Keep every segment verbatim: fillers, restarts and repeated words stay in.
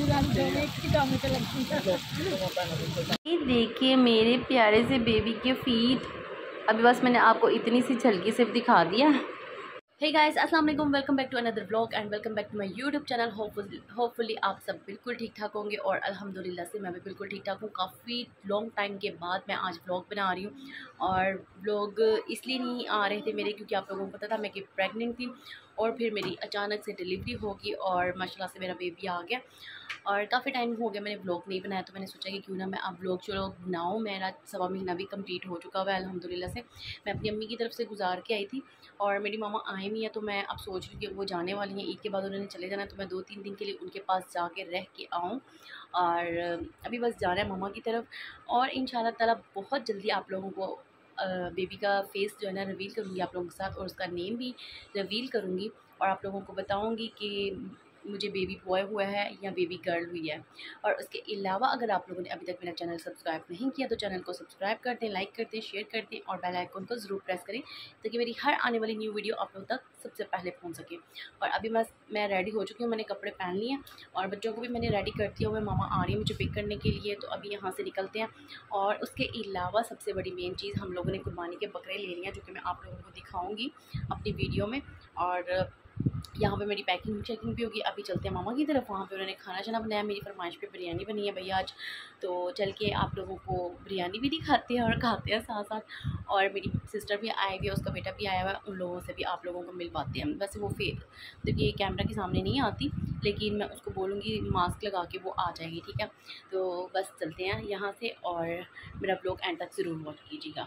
ये देखिए मेरे प्यारे से बेबी के फीट। अभी बस मैंने आपको इतनी सी झलकी से दिखा दिया। हे गाइस, अस्सलाम वालेकुम, welcome back to another vlog and welcome back to my YouTube channel. Hopefully hopefully आप सब बिल्कुल ठीक ठाक होंगे और अल्हम्दुलिल्लाह से मैं भी बिल्कुल ठीक ठाक हूँ। काफ़ी लॉन्ग टाइम के बाद मैं आज व्लॉग बना रही हूँ और व्लॉग इसलिए नहीं आ रहे थे मेरे क्योंकि आप लोगों को पता था मैं कि प्रेग्नेंट थी और फिर मेरी अचानक से डिलीवरी होगी और माशाल्लाह से मेरा बेबी आ गया और काफ़ी टाइम हो गया मैंने व्लॉग नहीं बनाया, तो मैंने सोचा कि क्यों ना मैं अब व्लॉग चलो बनाऊँ। मेरा सवा महीना भी कंप्लीट हो चुका हुआ है अल्हम्दुलिल्लाह से। मैं अपनी अम्मी की तरफ से गुजार के आई थी और मेरी मामा आई हुई है, तो मैं अब सोच रही हूँ कि वो जाने वाली हैं, ईद के बाद उन्होंने चले जाना है, तो मैं दो तीन दिन के लिए उनके पास जाके रह के आऊँ। और अभी बस जाना है मामा की तरफ और इंशाल्लाह ताला बहुत जल्दी आप लोगों को बेबी का फेस जो है ना रिवील करूँगी आप लोगों के साथ और उसका नेम भी रिवील करूँगी और आप लोगों को बताऊँगी कि मुझे बेबी बॉय हुआ है या बेबी गर्ल हुई है। और उसके अलावा अगर आप लोगों ने अभी तक मेरा चैनल सब्सक्राइब नहीं किया तो चैनल को सब्सक्राइब कर दें, लाइक कर दें, शेयर कर दें और बेल आइकन को ज़रूर प्रेस करें ताकि मेरी हर आने वाली न्यू वीडियो आप लोगों तक सबसे पहले पहुंच सके। और अभी मैं मैं रेडी हो चुकी हूँ, मैंने कपड़े पहन लिए हैं और बच्चों को भी मैंने रेडी कर दिया हुआ है। मामा आ रही है मुझे पिक करने के लिए, तो अभी यहाँ से निकलते हैं। और उसके अलावा सबसे बड़ी मेन चीज़, हम लोगों ने कुर्बानी के बकरे ले लिए हैं जो कि मैं आप लोगों को दिखाऊँगी अपनी वीडियो में। और यहाँ पे मेरी पैकिंग चेकिंग भी होगी। अभी चलते हैं मामा की तरफ, वहाँ पे उन्होंने खाना शाना बनाया, मेरी फरमाइश पे बिरयानी बनी है भैया आज, तो चल के आप लोगों को बिरयानी भी दिखाते हैं और खाते हैं साथ साथ। और मेरी सिस्टर भी आई हुई है, उसका बेटा भी आया हुआ है, उन लोगों से भी आप लोगों को मिल पाते हैं। वैसे वो फे तो ये कैमरा के सामने नहीं आती, लेकिन मैं उसको बोलूँगी मास्क लगा के वो आ जाएगी, ठीक है। तो बस चलते हैं यहाँ से और मेरा ब्लॉग एंड तक ज़रूर वॉच कीजिएगा।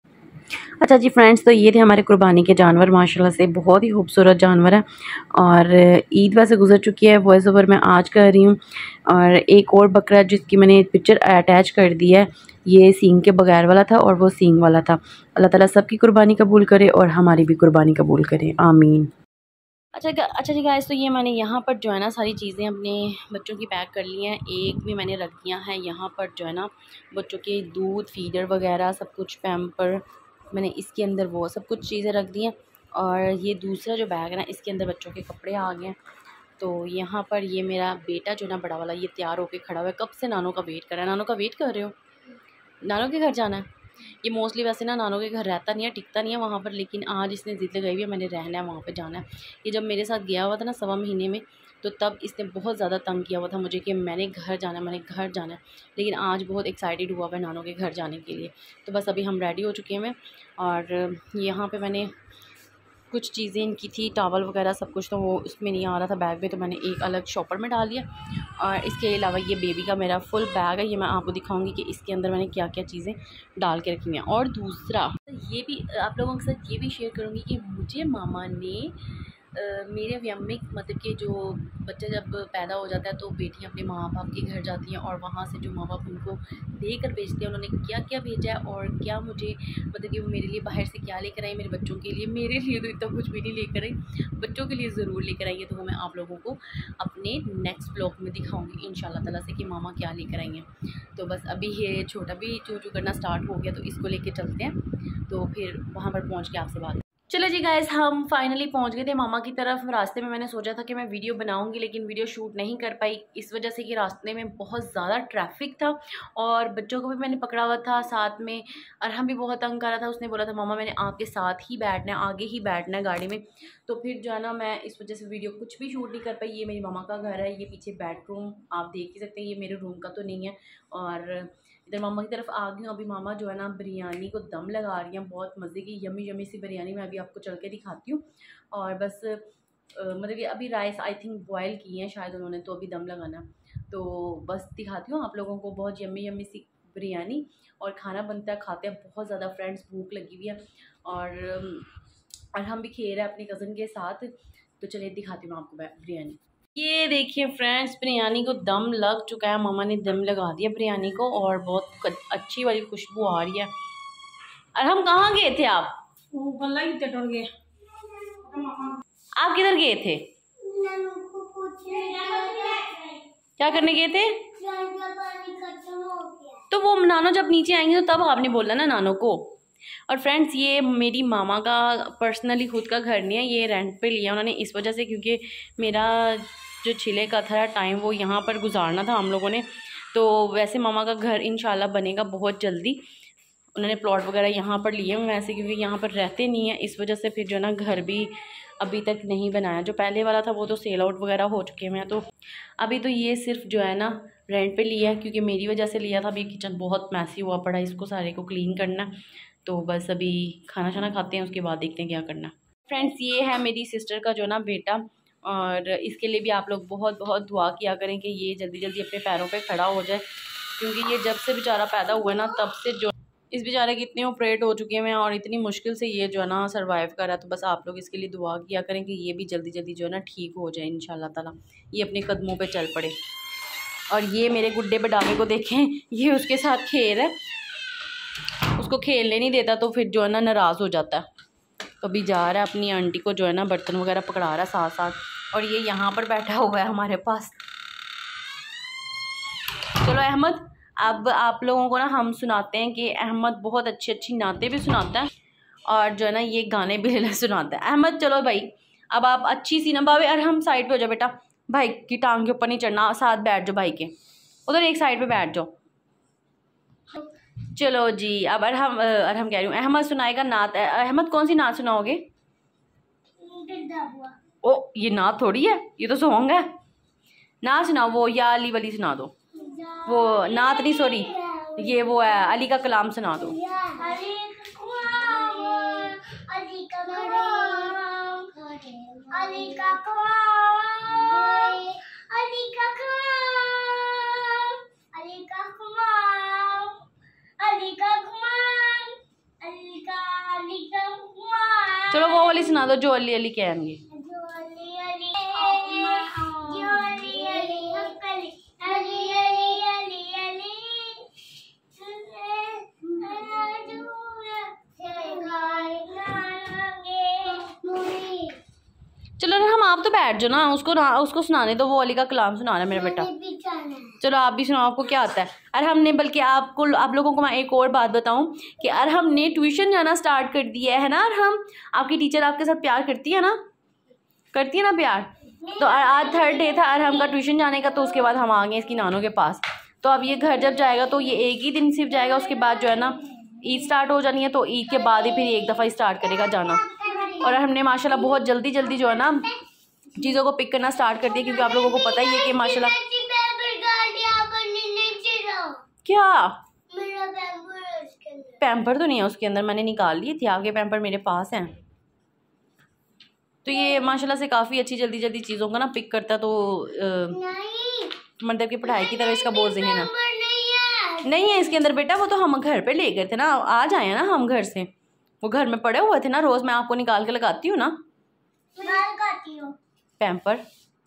अच्छा जी फ्रेंड्स, तो ये थे हमारे कुर्बानी के जानवर, माशाल्लाह से बहुत ही खूबसूरत जानवर है। और ईद वैसे गुजर चुकी है, वॉइस ओवर मैं आज कर रही हूँ। और एक और बकरा जिसकी मैंने पिक्चर अटैच कर दी है, ये सींग के बगैर वाला था और वो सींग वाला था। अल्लाह ताला सबकी कुर्बानी कबूल करे और हमारी भी कुर्बानी कबूल करे, आमीन। अच्छा अच्छा जी गाइस, तो ये मैंने यहाँ पर जो है ना सारी चीज़ें अपने बच्चों की पैक कर ली हैं। एक भी मैंने रख दिया है यहाँ पर जो है ना बच्चों के दूध, फीडर वगैरह सब कुछ, पैम्पर मैंने इसके अंदर वो सब कुछ चीज़ें रख दी हैं। और ये दूसरा जो बैग है ना इसके अंदर बच्चों के कपड़े आ गए हैं। तो यहाँ पर ये मेरा बेटा जो ना बड़ा वाला, ये तैयार होकर खड़ा हुआ है, कब से नानों का वेट कर रहा है। नानों का वेट कर रहे हो? नानों के घर जाना है। ये मोस्टली वैसे ना नानों के घर रहता नहीं है, टिकता नहीं है वहाँ पर, लेकिन आज इसने ज़िद लगाई हुई है मैंने रहना है वहाँ पे, जाना है। ये जब मेरे साथ गया हुआ था ना सवा महीने में, तो तब इसने बहुत ज़्यादा तंग किया हुआ था मुझे कि मैंने घर जाना है, मैंने घर जाना है। लेकिन आज बहुत एक्साइटेड हुआ हुआ है नानों के घर जाने के लिए। तो बस अभी हम रेडी हो चुके हैं और यहाँ पर मैंने कुछ चीज़ें इनकी थी, टावल वगैरह सब कुछ, तो वो उसमें नहीं आ रहा था बैग में, तो मैंने एक अलग शॉपर में डाल दिया। और इसके अलावा ये बेबी का मेरा फुल बैग है, ये मैं आपको दिखाऊंगी कि इसके अंदर मैंने क्या क्या चीज़ें डाल के रखी हुई हैं। और दूसरा ये भी आप लोगों के साथ ये भी शेयर करूँगी कि मुझे मामा ने Uh, मेरे व्यम में मतलब कि जो बच्चा जब पैदा हो जाता है तो बेटियां अपने माँ बाप के घर जाती हैं और वहाँ से जो माँ बाप उनको देकर भेजते हैं, उन्होंने क्या क्या भेजा है और क्या मुझे मतलब कि वो मेरे लिए बाहर से क्या लेकर आई, मेरे बच्चों के लिए। मेरे लिए तो इतना कुछ भी नहीं लेकर आई, बच्चों के लिए ज़रूर लेकर आई है, तो वो मैं आप लोगों को अपने नेक्स्ट ब्लॉग में दिखाऊँगी इंशाल्लाह ताला से कि मामा क्या लेकर आई हैं। तो बस अभी ये छोटा भी चू चू करना स्टार्ट हो गया, तो इसको लेके चलते हैं, तो फिर वहाँ पर पहुँच के आपसे बात। चलो जी गाइस, हम फाइनली पहुंच गए थे मामा की तरफ। रास्ते में मैंने सोचा था कि मैं वीडियो बनाऊंगी, लेकिन वीडियो शूट नहीं कर पाई इस वजह से कि रास्ते में बहुत ज़्यादा ट्रैफिक था और बच्चों को भी मैंने पकड़ा हुआ था साथ में। और हम भी बहुत तंग कर रहा था, उसने बोला था मामा मैंने आपके साथ ही बैठना है, आगे ही बैठना है गाड़ी में। तो फिर जो है ना मैं इस वजह से वीडियो कुछ भी शूट नहीं कर पाई। ये मेरी मामा का घर है, ये पीछे बेडरूम आप देख ही सकते हैं, ये मेरे रूम का तो नहीं है। और इधर मामा की तरफ आ गई हूँ। अभी मामा जो है ना बिरयानी को दम लगा रही हैं, बहुत मज़े की यमी यमी सी बिरयानी मैं अभी आपको चल के दिखाती हूँ। और बस आ, मतलब कि अभी राइस आई थिंक बॉयल की हैं शायद उन्होंने, तो अभी दम लगाना, तो बस दिखाती हूँ आप लोगों को। बहुत यमी यमी सी बिरयानी और खाना बनता है, खाते हैं बहुत ज़्यादा फ्रेंड्स, भूख लगी हुई है। और और हम भी खेल रहे हैं अपनी कज़न के साथ, तो चलिए दिखाती हूँ आपको बिरयानी। ये देखिए फ्रेंड्स, बिरयानी को दम लग चुका है, मामा ने दम लगा दिया बिरयानी को और बहुत अच्छी वाली खुशबू आ रही है। और हम कहाँ गए थे? आप गए आप किधर गए थे? क्या करने गए थे? तो वो नानो जब नीचे आएंगे तो तब आपने बोला ना नानो को। और फ्रेंड्स, ये मेरी मामा का पर्सनली खुद का घर नहीं है, ये रेंट पे लिया उन्होंने इस वजह से क्योंकि मेरा जो छिले का था टाइम वो यहाँ पर गुजारना था हम लोगों ने। तो वैसे मामा का घर इंशाल्लाह बनेगा बहुत जल्दी। उन्होंने प्लॉट वगैरह यहाँ पर लिए हैं वैसे, क्योंकि यहाँ पर रहते नहीं हैं, इस वजह से फिर जो है ना घर भी अभी तक नहीं बनाया। जो पहले वाला था वो तो सेल आउट वगैरह हो चुके हैं। तो अभी तो ये सिर्फ जो है ना रेंट पे लिया है, क्योंकि मेरी वजह से लिया था। अभी किचन बहुत मैसी हुआ पड़ा है, इसको सारे को क्लीन करना। तो बस अभी खाना शाना खाते हैं, उसके बाद देखते हैं क्या करना। फ्रेंड्स, ये है मेरी सिस्टर का जो ना बेटा, और इसके लिए भी आप लोग बहुत बहुत दुआ किया करें कि ये जल्दी जल्दी अपने पैरों पे खड़ा हो जाए, क्योंकि ये जब से बेचारा पैदा हुआ है ना तब से जो इस बेचारे की इतने ऑपरेट हो चुके हैं और इतनी मुश्किल से ये जो है ना सर्वाइव कर रहा है। तो बस आप लोग इसके लिए दुआ किया करें कि ये भी जल्दी जल्दी जो है ना ठीक हो जाए इंशाल्लाह ताला, ये अपने कदमों पे चल पड़े। और ये मेरे गुड्डे बडामे को देखें, ये उसके साथ खेल है, उसको खेलने नहीं देता तो फिर जो है ना नाराज़ हो जाता है। कभी जा रहा है अपनी आंटी को जो है ना बर्तन वगैरह पकड़ा रहा है साथ साथ, और ये यहाँ पर बैठा हुआ है हमारे पास। चलो अहमद, अब आप लोगों को ना हम सुनाते हैं कि अहमद बहुत अच्छी अच्छी नाते भी सुनाता है और जो है ना ये गाने भी सुनाता है। अहमद चलो भाई, अब आप अच्छी सी ना भाभी, और हम साइड पे हो जाओ बेटा, भाई की टांग के ऊपर नहीं चढ़ना, साथ बैठ जाओ भाई के, उधर एक साइड पे बैठ जाओ। चलो जी, अब अरहम अरहम कह रही हूँ, अहमद सुनाएगा नात। अहमद कौन सी नात सुनाओगे? ओ ये नात थोड़ी है, ये तो सॉन्ग है। ना सुनाओ, वो या अली वाली सुना दो, वो नात नहीं सॉरी, ये वो है अली का कलाम सुना दो। चलो वो वाली सुना दो जो अली अली कहेंगे। चलो हम आप तो बैठ जाओ ना, उसको ना उसको सुनाने दो, वो अली का कलाम सुना रहा है मेरा बेटा। चलो आप भी सुनाओ, आपको क्या आता है। और हमने बल्कि आपको आप लोगों को मैं एक और बात बताऊं कि और हमने ट्यूशन जाना स्टार्ट कर दिया है ना। और हम आपकी टीचर आपके साथ प्यार करती है ना, करती है ना प्यार। तो आज थर्ड डे था अरहम का ट्यूशन जाने का, तो उसके बाद हम आ गए इसकी नानों के पास। तो अब ये घर जब जाएगा तो ये एक ही दिन सिर्फ जाएगा, उसके बाद जो है ना ईद स्टार्ट हो जानी है, तो ईद के बाद ही फिर एक दफ़ा स्टार्ट करेगा जाना। और हमने माशाल्लाह बहुत जल्दी जल्दी जो है ना चीज़ों को पिक करना स्टार्ट कर दिया, क्योंकि आप लोगों को पता ही है कि माशाल्लाह क्या पैम्पर तो नहीं है उसके अंदर, मैंने निकाल लिए थे, आपके पैम्पर मेरे पास हैं। तो ये माशाल्लाह से काफ़ी अच्छी जल्दी जल्दी चीज़ों को ना पिक करता है। तो मतलब कि पढ़ाई की तरफ इसका बहुत ज़हन है। नहीं है इसके अंदर बेटा, वो तो हम घर पे ले गए थे ना, आज आए ना हम घर से, वो घर में पड़े हुए थे ना, रोज़ मैं आपको निकाल के लगाती हूँ ना पैम्पर।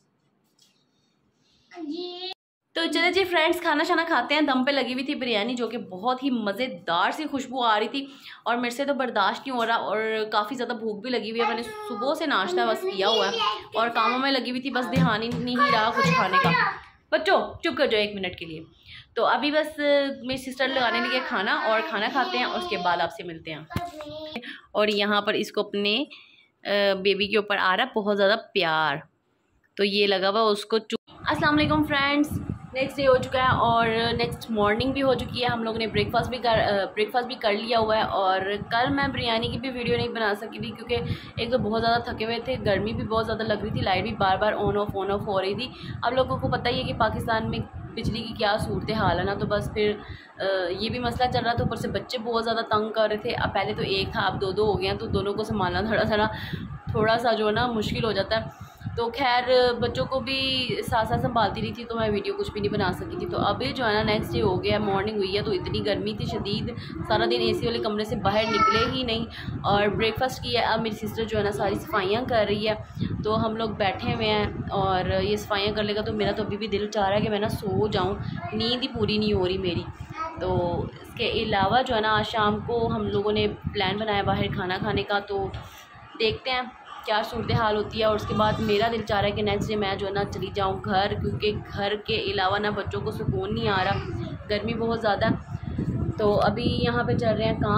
तो चले जी फ्रेंड्स, खाना शाना खाते हैं। दम पे लगी हुई थी बिरयानी, जो कि बहुत ही मज़ेदार सी खुशबू आ रही थी और मेरे से तो बर्दाश्त नहीं हो रहा, और काफ़ी ज़्यादा भूख भी लगी हुई है। मैंने सुबह से नाश्ता बस किया हुआ है और कामों में लगी हुई थी, बस ध्यान ही नहीं रहा कुछ खाने का। बच्चों चुप कर जाओ एक मिनट के लिए। तो अभी बस मेरी सिस्टर लगाने लगे खाना, और खाना खाते हैं और उसके बाद आपसे मिलते हैं। और यहाँ पर इसको अपने बेबी के ऊपर आ रहा है बहुत ज़्यादा प्यार, तो ये लगा हुआ उसको। अस्सलाम वालेकुम फ्रेंड्स, नेक्स्ट डे हो चुका है और नेक्स्ट मॉर्निंग भी हो चुकी है। हम लोगों ने ब्रेकफास्ट भी कर ब्रेकफास्ट भी कर लिया हुआ है। और कल मैं बिरयानी की भी वीडियो नहीं बना सकी थी, क्योंकि एक तो बहुत ज़्यादा थके हुए थे, गर्मी भी बहुत ज़्यादा लग रही थी, लाइट भी बार बार ऑन ऑफ ऑन ऑफ हो रही थी। अब लोगों को पता ही है कि पाकिस्तान में बिजली की क्या सूरत हाल है ना, तो बस फिर ये भी मसला चल रहा था। ऊपर से बच्चे बहुत ज़्यादा तंग कर रहे थे। अब पहले तो एक था, अब दो दो हो गए हैं, तो दोनों को संभालना थोड़ा सा थोड़ा सा जो है ना मुश्किल हो जाता है। तो खैर बच्चों को भी साथ साथ संभालती रही थी, तो मैं वीडियो कुछ भी नहीं बना सकी थी। तो अभी जो है ना नेक्स्ट डे हो गया, मॉर्निंग हुई है, तो इतनी गर्मी थी शदीद, सारा दिन एसी वाले कमरे से बाहर निकले ही नहीं। और ब्रेकफास्ट किया। अब मेरी सिस्टर जो है ना सारी सफाइयाँ कर रही है, तो हम लोग बैठे हुए हैं और ये सफाइयाँ कर लेगा। तो मेरा तो अभी भी दिल चाह रहा है कि मैं ना सो जाऊँ, नींद ही पूरी नहीं हो रही मेरी। तो इसके अलावा जो है ना आज शाम को हम लोगों ने प्लान बनाया बाहर खाना खाने का, तो देखते हैं क्या सूरत हाल होती है। और उसके बाद मेरा दिल चाह रहा है कि नेक्स्ट डे मैं जो है ना चली जाऊँ घर, क्योंकि घर के अलावा ना बच्चों को सुकून नहीं आ रहा, गर्मी बहुत ज़्यादा। तो अभी यहाँ पे चल रहे हैं काम,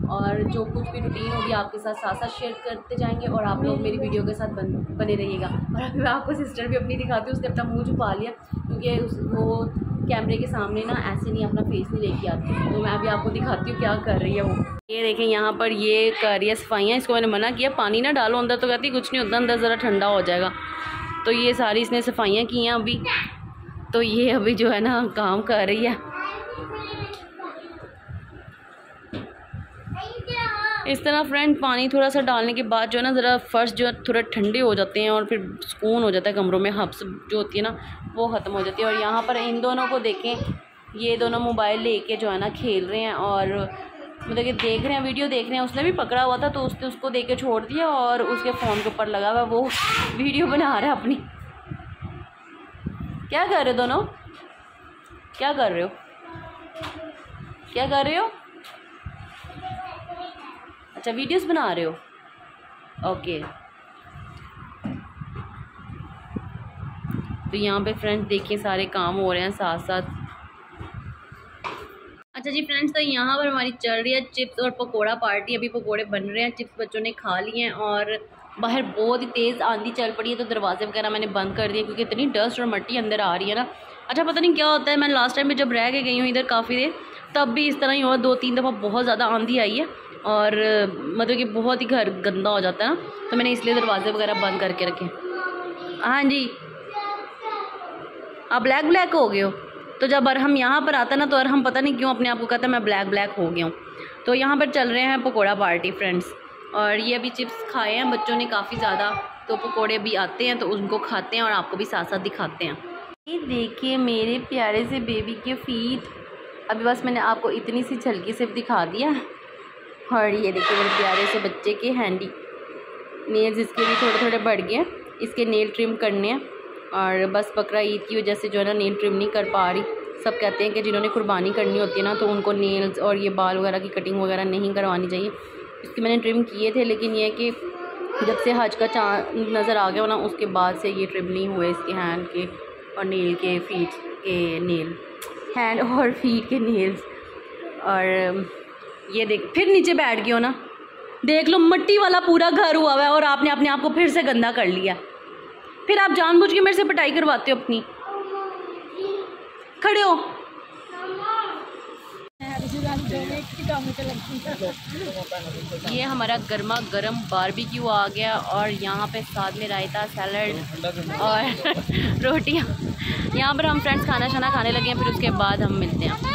और जो कुछ भी रूटीन होगी आपके साथ साथ साथ शेयर करते जाएंगे और आप लोग मेरी वीडियो के साथ बन बने रहिएगा। और अभी मैं आपको सिस्टर भी अपनी दिखाती हूँ, उसने अपना मुँह छुपा लिया क्योंकि उस वो कैमरे के सामने ना ऐसे नहीं अपना फेस नहीं लेके आती। तो मैं अभी आपको दिखाती हूँ क्या कर रही है वो। ये देखें यहाँ पर ये कर रही है सफाइयाँ। इसको मैंने मना किया पानी ना डालो अंदर, तो कहती कुछ नहीं होता, अंदर ज़रा ठंडा हो जाएगा। तो ये सारी इसने सफाइयाँ की हैं अभी। तो ये अभी जो है ना काम कर रही है। इस तरह फ्रेंड पानी थोड़ा सा डालने के बाद जो है ना ज़रा फर्श जो है थोड़ा ठंडे हो जाते हैं और फिर सुकून हो जाता है कमरों में, हब्स जो होती है ना वो ख़त्म हो जाती है। और यहाँ पर इन दोनों को देखें, ये दोनों मोबाइल लेके जो है ना खेल रहे हैं और मतलब कि देख रहे हैं, वीडियो देख रहे हैं। उसने भी पकड़ा हुआ था तो उसने उसको देख के छोड़ दिया और उसके फ़ोन के ऊपर लगा हुआ वो वीडियो बना रहा है अपनी। क्या कर रहे हो दोनों, क्या कर रहे हो, क्या कर रहे हो? अच्छा वीडियोस बना रहे हो, ओके। तो यहाँ पे फ्रेंड्स देखिए सारे काम हो रहे हैं साथ साथ। अच्छा जी फ्रेंड्स, तो यहाँ पर हमारी चल रही है चिप्स और पकोड़ा पार्टी। अभी पकोड़े बन रहे हैं, चिप्स बच्चों ने खा लिए हैं और बाहर बहुत ही तेज़ आंधी चल पड़ी है तो दरवाजे वगैरह मैंने बंद कर दिए क्योंकि इतनी डस्ट और मट्टी अंदर आ रही है ना। अच्छा पता नहीं क्या होता है, मैं लास्ट टाइम में जब रह के गई हूँ इधर काफ़ी देर, तब भी इस तरह ही हुआ, दो तीन दफ़ा बहुत ज़्यादा आंधी आई है और मतलब कि बहुत ही घर गंदा हो जाता है ना, तो मैंने इसलिए दरवाजे वगैरह बंद करके रखे। हाँ जी, आप ब्लैक ब्लैक हो गए हो। तो जब अरहम यहाँ पर आता है ना तो अरहम पता नहीं क्यों अपने आप को कहता है मैं ब्लैक ब्लैक हो गया हूँ। तो यहाँ पर चल रहे हैं पकोड़ा पार्टी फ्रेंड्स, और ये अभी चिप्स खाए हैं बच्चों ने काफ़ी ज़्यादा, तो पकोड़े भी आते हैं तो उनको खाते हैं और आपको भी साथ साथ दिखाते हैं। ये देखिए मेरे प्यारे से बेबी के फीट, अभी बस मैंने आपको इतनी सी झलकी सिर्फ दिखा दिया। और ये देखिए मेरे प्यारे से बच्चे के हैंडी नेल्स, इसके भी थोड़े थोड़े बढ़ गए हैं, इसके नेल ट्रिम करने हैं। और बस बकरा ईद की वजह से जो है ना नेल ट्रिम नहीं कर पा रही। सब कहते हैं कि जिन्होंने कुर्बानी करनी होती है ना तो उनको नेल्स और ये बाल वगैरह की कटिंग वगैरह नहीं करवानी चाहिए। इसके मैंने ट्रिम किए थे, लेकिन ये कि जब से हज का चाँद नज़र आ गया ना उसके बाद से ये ट्रिम नहीं हुए इसके हैंड के और नेल के, फीट के नेल, हैंड और फीट के नेल्स। और ये देख फिर नीचे बैठ गए हो ना, देख लो मट्टी वाला पूरा घर हुआ हुआ है और आपने अपने आप को फिर से गंदा कर लिया। फिर आप जानबूझ के मेरे से पिटाई करवाते हो अपनी। खड़े हो। ये हमारा गर्मा गर्म बारबेक्यू आ गया और यहाँ पे साथ में रायता, सैलड और रोटियाँ। यहाँ पर हम फ्रेंड्स खाना शाना खाने लगे हैं, फिर उसके बाद हम मिलते हैं।